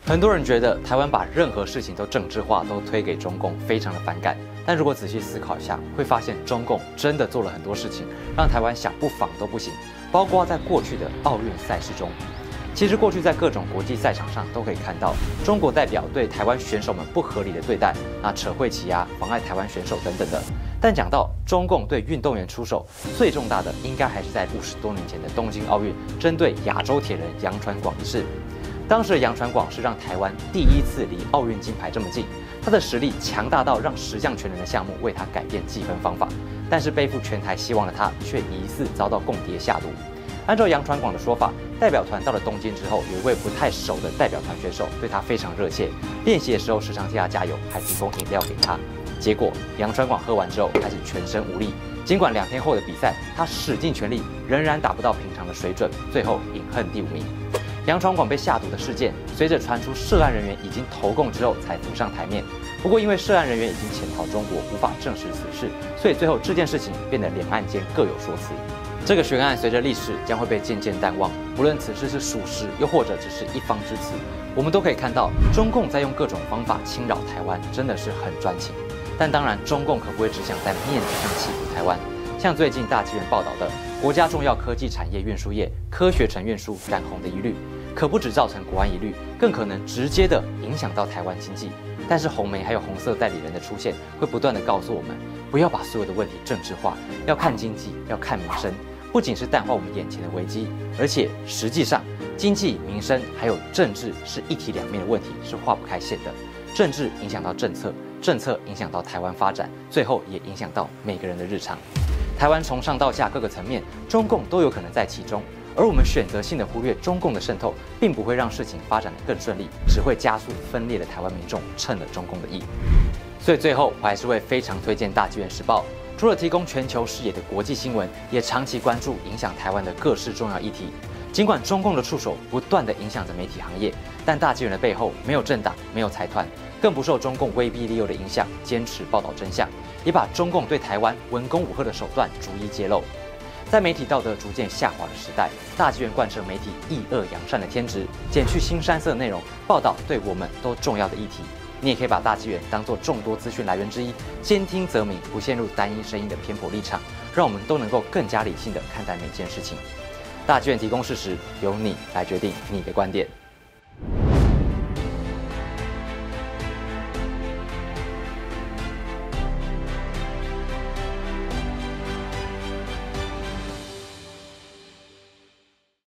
很多人觉得台湾把任何事情都政治化，都推给中共，非常的反感。但如果仔细思考一下，会发现中共真的做了很多事情，让台湾想不仿都不行。包括在过去的奥运赛事中，其实过去在各种国际赛场上都可以看到，中国代表对台湾选手们不合理的对待，扯会旗啊，妨碍台湾选手等等的。但讲到中共对运动员出手，最重大的应该还是在50多年前的东京奥运，针对亚洲铁人杨传广一事。当时的杨传广是让台湾第一次离奥运金牌这么近，他的实力强大到让10项全能的项目为他改变计分方法，但是背负全台希望的他却疑似遭到共谍下毒。按照杨传广的说法，代表团到了东京之后，有一位不太熟的代表团选手对他非常热切，练习的时候时常替他加油，还提供饮料给他。结果杨传广喝完之后开始全身无力，尽管2天后的比赛他使尽全力，仍然达不到平常的水准，最后饮恨第5名。杨传广被下毒的事件，随着传出涉案人员已经投共之后才浮上台面。不过因为涉案人员已经潜逃中国，无法证实此事，所以最后这件事情变得两岸间各有说辞。这个悬案随着历史将会被渐渐淡忘，不论此事是属实，又或者只是一方之词，我们都可以看到中共在用各种方法侵扰台湾，真的是很专情。但当然，中共可不会只想在面子上欺负台湾。像最近大纪元报道的，国家重要科技产业运输业科学城运输染红的疑虑，可不只造成国安疑虑，更可能直接的影响到台湾经济。但是红媒还有红色代理人的出现，会不断的告诉我们，不要把所有的问题政治化，要看经济，要看民生。不仅是淡化我们眼前的危机，而且实际上，经济、民生还有政治是一体两面的问题，是划不开线的。政治影响到政策，政策影响到台湾发展，最后也影响到每个人的日常。台湾从上到下各个层面，中共都有可能在其中。而我们选择性的忽略中共的渗透，并不会让事情发展得更顺利，只会加速分裂的台湾民众趁了中共的意。所以最后，我还是会非常推荐大纪元时报。除了提供全球视野的国际新闻，也长期关注影响台湾的各式重要议题。尽管中共的触手不断地影响着媒体行业，但大纪元的背后没有政党，没有财团，更不受中共威逼利诱的影响，坚持报道真相，也把中共对台湾文攻武吓的手段逐一揭露。在媒体道德逐渐下滑的时代，大纪元贯彻媒体义恶扬善的天职，减去腥膻色内容，报道对我们都重要的议题。你也可以把大纪元当作众多资讯来源之一，兼听则明，不陷入单一声音的偏颇立场，让我们都能够更加理性地看待每件事情。大纪元提供事实，由你来决定你的观点。